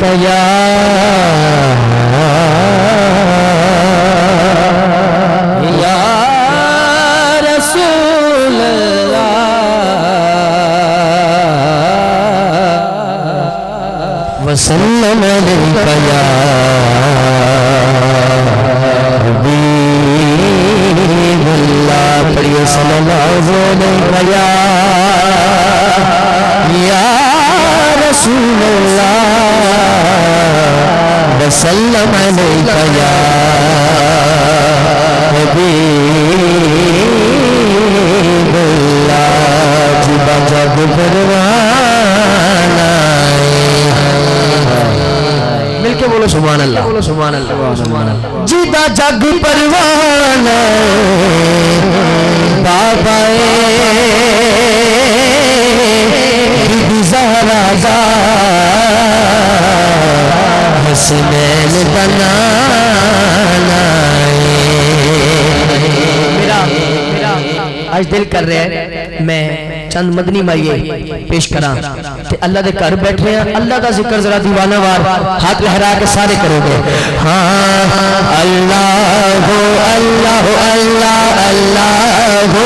या रसूल अल्लाह वसल्लम अलैका या हबीबल्लाह। पढ़िए सल्लल्लाहु अलैहि या रसूल अल्लाह वसल्लम अलैका या हबीबल्लाह। जुबा जग परवाना मिलके बोलो सुभान अल्लाह, बोलो सुभान अल्लाह, सुभान अल्लाह। जिदा जग परवाना बाबा ज़हरा दा हसनैन बनाना। आज दिल कर रहा है मैं चंद मदनी माइये पेश करा ते अल्लाह दे घर बैठे हैं। अल्लाह का जिक्र जरा दीवाना वार हाथ लहरा के सारे करोगे। हाँ अल्लाह हो अल्लाह हो अल्लाह अल्लाह हो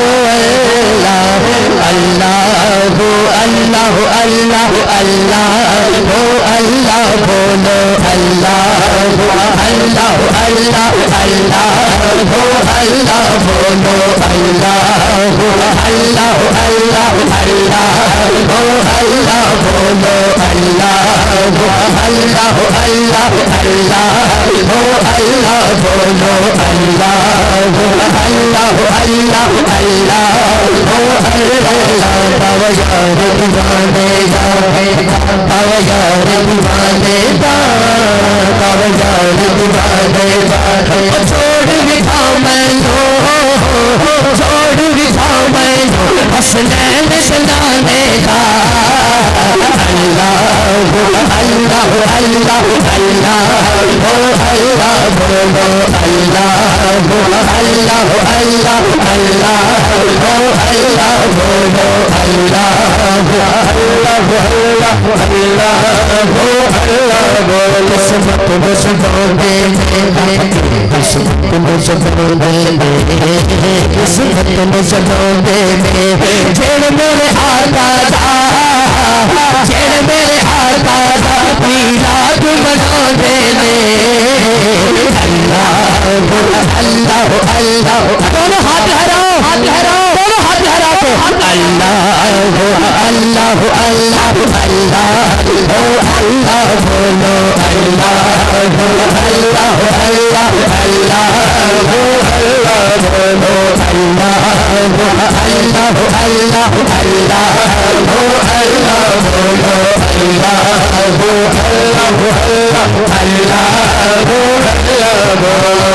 अल्लाह हो अल्लाह हो अल्लाह हो अल्लाह हो अल्लाह बोलो अल्लाह हो अल्लाह हो अल्लाह अल्लाह हो अल्लाह बोलो अल्लाह हो अल्लाह हो अल्लाह अल्लाह हो अल्लाह बोलो अल्लाह हो अल्लाह हो अल्लाह अल्लाह हो अल्लाह बोलो अल्लाह हो अल्लाह हो अल्लाह अल्लाह हो अल्लाह। बाबा यार दीवाने बाबा यार दीवाने बाबा यार दीवाने छोड़ बिठा मैं छोड़ बिठा मैं हसनैन सलाने का अल्लाह हो अल्लाह हो अल्लाह अल्लाह हो अल्लाह बोलो अल्लाह हो अल्लाह हो अल्लाह अल्लाह हो अल्लाह बोलो अल्लाह हो अल्लाह हो अल्लाह हो अल्लाह हो अल्लाह बोलो। किस्मत मुझे किस्मत मुझे जेड़ मेरे आका जेड़ मेरे आका पीला तुम बना दे अल्लाह हो अल्लाह हो अल्लाह हो। दोनों हाथ लहराओ हाथ लहराओ दोनों हाथ लहरा के अल्लाह हो अल्लाह हो अल्लाह हो अल्लाह हो अल्लाह बोलो अल्लाह हो अल्लाह हो अल्लाह अल्लाह हो अल्लाह बोलो अल्लाह हो अल्लाह हो अल्लाह अल्लाह हो अल्लाह बोलो अल्लाह हो अल्लाह हो अल्लाह अल्लाह हो अल्लाह बोलो।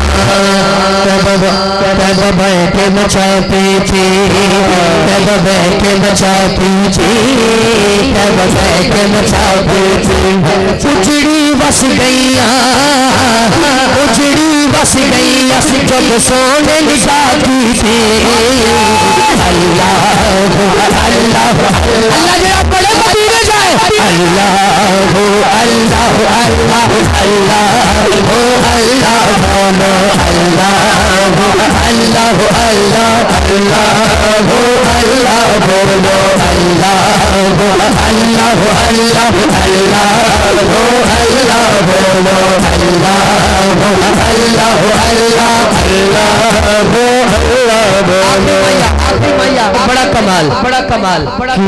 बैठे बचा पीछे बैठे बचा पीछे बैठे बचा पीछे उजड़ी बस गईया उजड़ी बस गईया जब सोने निशाती थी अल्लाह अल्लाह अल्लाह जरा बड़े मदीने जाए अल्लाह हो अल्लाह अल्लाह अल्लाह हो अल्लाह बोलो अल्लाह हो अल्लाह हो अल्लाह अल्लाह हो अल्लाह बोलो अल्लाह हो अल्लाह हो अल्लाह अल्लाह हो अल्लाह बोलो अल्लाह हो अल्लाह हो अल्लाह अल्लाह हो अल्लाह बोलो। बड़ा कमाल बड़ा कमाल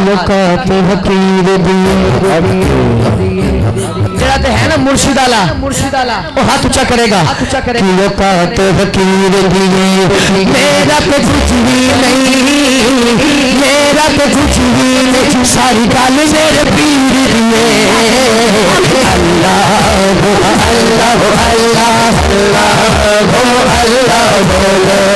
जरा तो है ना मुर्शिद आला वो हाथ ऊंचा करेगा फकीर दिए मेरा तो कुछ भी नहीं मेरा तो कुछ भी नहीं सारी गाल मेरे पीर दिए अल्लाह हो अल्लाह हो अल्लाह अल्लाह हो अल्लाह बोलो